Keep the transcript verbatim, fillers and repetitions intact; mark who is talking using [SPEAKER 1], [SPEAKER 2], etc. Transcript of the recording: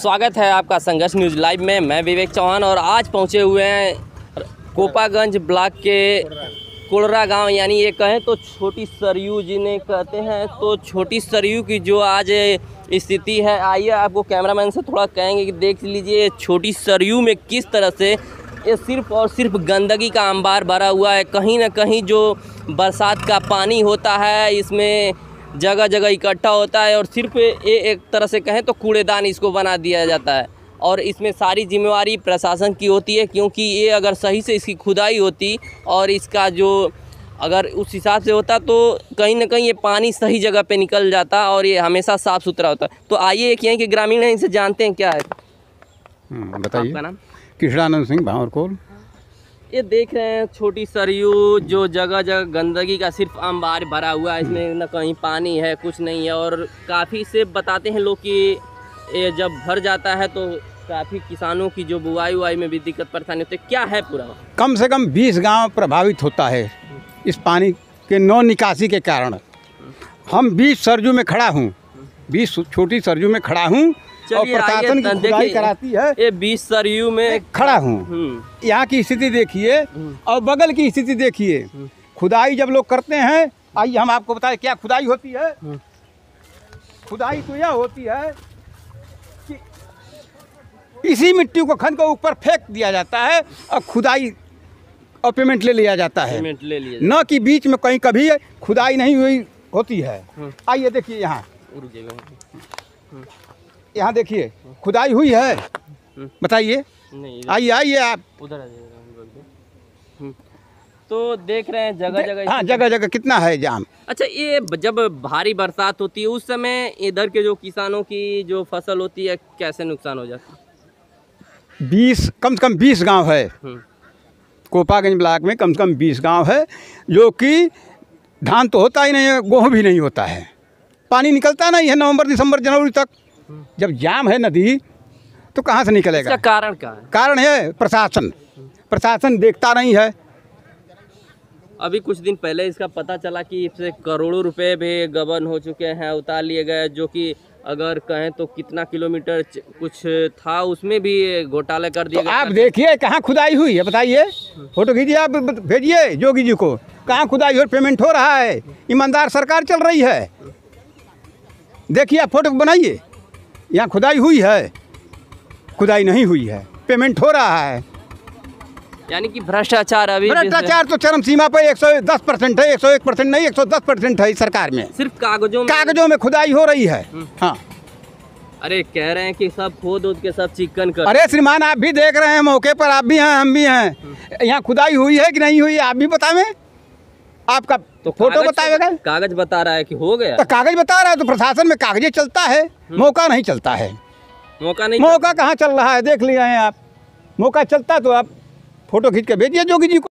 [SPEAKER 1] स्वागत है आपका संघर्ष न्यूज़ लाइव में। मैं विवेक चौहान और आज पहुंचे हुए हैं कोपागंज ब्लॉक के कुड़रा गांव, यानी ये कहें तो छोटी सरयू जिन्हें कहते हैं। तो छोटी सरयू की जो आज स्थिति है, आइए आपको कैमरामैन से थोड़ा कहेंगे कि देख लीजिए छोटी सरयू में किस तरह से ये सिर्फ और सिर्फ गंदगी का अंबार भरा हुआ है। कहीं ना कहीं जो बरसात का पानी होता है इसमें जगह जगह इकट्ठा होता है और सिर्फ ये एक तरह से कहें तो कूड़ेदान इसको बना दिया जाता है और इसमें सारी जिम्मेवारी प्रशासन की होती है, क्योंकि ये अगर सही से इसकी खुदाई होती और इसका जो अगर उस हिसाब से होता तो कहीं ना कहीं ये पानी सही जगह पे निकल जाता और ये हमेशा साफ़ सुथरा होता। तो आइए एक यहीं के ग्रामीण हैं, इनसे जानते हैं क्या है।
[SPEAKER 2] बताइए।
[SPEAKER 1] आपका नाम?
[SPEAKER 2] कृष्णानंद सिंह भावरकोल।
[SPEAKER 1] ये देख रहे हैं छोटी सरयू जो जगह जगह गंदगी का सिर्फ अंबार भरा हुआ है, इसमें न कहीं पानी है कुछ नहीं है और काफ़ी से बताते हैं लोग कि ये जब भर जाता है तो काफ़ी किसानों की जो बुआई उवाई में भी दिक्कत परेशानी होती है। क्या है पूरा? कम
[SPEAKER 2] से कम बीस गांव प्रभावित होता है इस पानी के नौ निकासी के कारण। हम बीस सरयू में खड़ा हूँ, बीस छोटी सरयू में खड़ा हूँ और प्रशासन की खुदाई कराती है।
[SPEAKER 1] ये बीस सरयू में
[SPEAKER 2] खड़ा हूँ, यहाँ की स्थिति देखिए और बगल की स्थिति देखिए। खुदाई जब लोग करते हैं, आइए हम आपको बताएं क्या खुदाई होती है। खुदाई तो यह होती है कि इसी मिट्टी को खन को ऊपर फेंक दिया जाता है और खुदाई और पेमेंट ले लिया जाता है,
[SPEAKER 1] पेमेंट ले लिया
[SPEAKER 2] न कि बीच में कहीं कभी खुदाई नहीं हुई होती है। आइए देखिए यहाँ, यहाँ देखिए खुदाई हुई है, बताइए। आइए आइए आप
[SPEAKER 1] उधर। तो देख रहे हैं जगह जगह,
[SPEAKER 2] हाँ जगह जगह कितना है जाम।
[SPEAKER 1] अच्छा, ये जब भारी बरसात होती है उस समय इधर के जो किसानों की जो फसल होती है कैसे नुकसान हो जाता है?
[SPEAKER 2] बीस कम से कम बीस गांव है कोपागंज ब्लॉक में, कम से कम बीस गांव है जो कि धान तो होता ही नहीं है, गेहूँ भी नहीं होता है, पानी निकलता नहीं है नवंबर दिसंबर जनवरी तक। जब जाम है नदी तो कहाँ से निकलेगा?
[SPEAKER 1] इसका कारण क्या है?
[SPEAKER 2] कारण है प्रशासन, प्रशासन देखता नहीं है।
[SPEAKER 1] अभी कुछ दिन पहले इसका पता चला कि इससे करोड़ों रुपए भी गबन हो चुके हैं, उतार लिए गए, जो कि अगर कहें तो कितना किलोमीटर कुछ था उसमें भी घोटाला कर दिया
[SPEAKER 2] तो
[SPEAKER 1] गया।
[SPEAKER 2] आप देखिए कहाँ खुदाई हुई है, बताइए, फोटो खींचिए, आप भेजिए जोगी जी को, कहाँ खुदाई हो, पेमेंट हो रहा है, ईमानदार सरकार चल रही है। देखिए आप फोटो बनाइए, यहाँ खुदाई हुई है, खुदाई नहीं हुई है, पेमेंट हो रहा है।
[SPEAKER 1] यानी कि भ्रष्टाचार अभी
[SPEAKER 2] भ्रष्टाचार तो चरम सीमा पर एक सौ दस परसेंट है, एक सौ एक परसेंट नहीं, एक सौ दस परसेंट है सरकार में।
[SPEAKER 1] सिर्फ कागजों में
[SPEAKER 2] कागजों में खुदाई हो रही है। हाँ,
[SPEAKER 1] अरे कह रहे हैं कि सब खोद उद के सब चिकन कर।
[SPEAKER 2] अरे श्रीमान आप भी देख रहे हैं, मौके पर आप भी हैं, हम भी हैं। यहाँ खुदाई हुई है कि नहीं हुई आप भी बतावें, आपका तो फोटो बताएगा।
[SPEAKER 1] कागज बता रहा है कि हो गया,
[SPEAKER 2] तो कागज बता रहा है तो प्रशासन में कागज चलता है, मौका नहीं चलता है।
[SPEAKER 1] मौका नहीं,
[SPEAKER 2] मौका कहाँ चल रहा है, देख लिया है आप। मौका चलता तो आप फोटो खींच के भेजिए जोगी जी को।